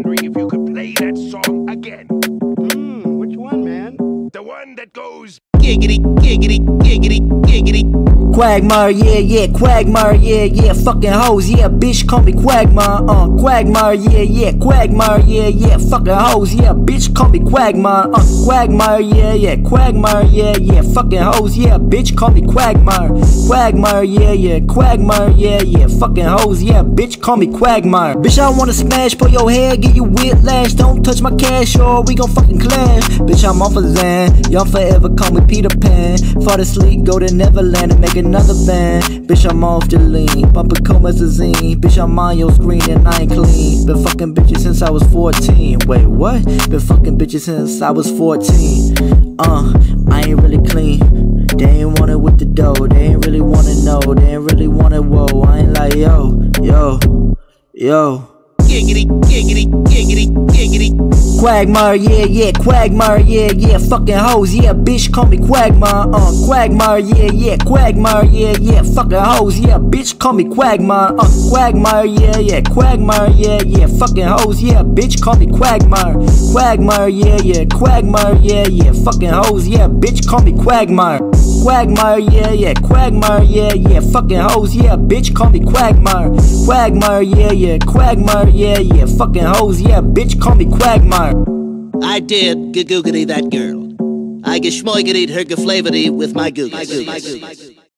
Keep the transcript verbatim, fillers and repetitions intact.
wondering if you could play that song again. Hmm, which one, man? The one that goes giggity, giggity, giggity, giggity. Quagmire, yeah, yeah, Quagmire, yeah, yeah, fucking hoes, yeah, bitch, call me Quagmire, uh, Quagmire, yeah, yeah, Quagmire, yeah, yeah, fucking hoes, yeah, bitch, call me Quagmire, uh, Quagmire, yeah, yeah, Quagmire, yeah, yeah, fucking hoes, yeah, bitch, call me Quagmire, Quagmire, yeah, yeah, Quagmire, yeah, yeah, fucking hoes, yeah, bitch, call me Quagmire. Bitch, I wanna smash, pull your head, give you whiplash, don't touch my cash, or we gon' fucking clash. Bitch, I'm off a Zan, y'all forever call me Peter Pan, fall asleep, go to Neverland and make another band. Bitch, I'm off the lean, bumpin' comazazine. Bitch, I'm on your screen and I ain't clean. Been fucking bitches since I was fourteen. Wait, what? Been fucking bitches since I was fourteen. Uh, I ain't really clean. They ain't want it with the dough. They ain't really wanna know. They ain't really want it, whoa. I ain't like, yo, yo, yo. Giggity, giggity, giggity, giggity. Quagmire, yeah, yeah, Quagmire, yeah, yeah, fucking hoes, yeah, bitch, call me Quagmire, uh, Quagmire, yeah, yeah, Quagmire, yeah, yeah, fucking hoes, yeah, bitch, call me Quagmire, uh, Quagmire, yeah, yeah, Quagmire, yeah, yeah, fucking hoes, yeah, bitch, call me Quagmire, Quagmire, yeah, yeah, Quagmire, yeah, yeah, fucking hoes, yeah, bitch, call me Quagmire. Quagmire, yeah, yeah, Quagmire, yeah, yeah, fucking hoes, yeah, bitch, call me Quagmire. Quagmire, yeah, yeah, Quagmire, yeah, yeah, fucking hoes, yeah, bitch, call me Quagmire. I did gagoogity that girl. I geshmoigity her geflavority with my goog.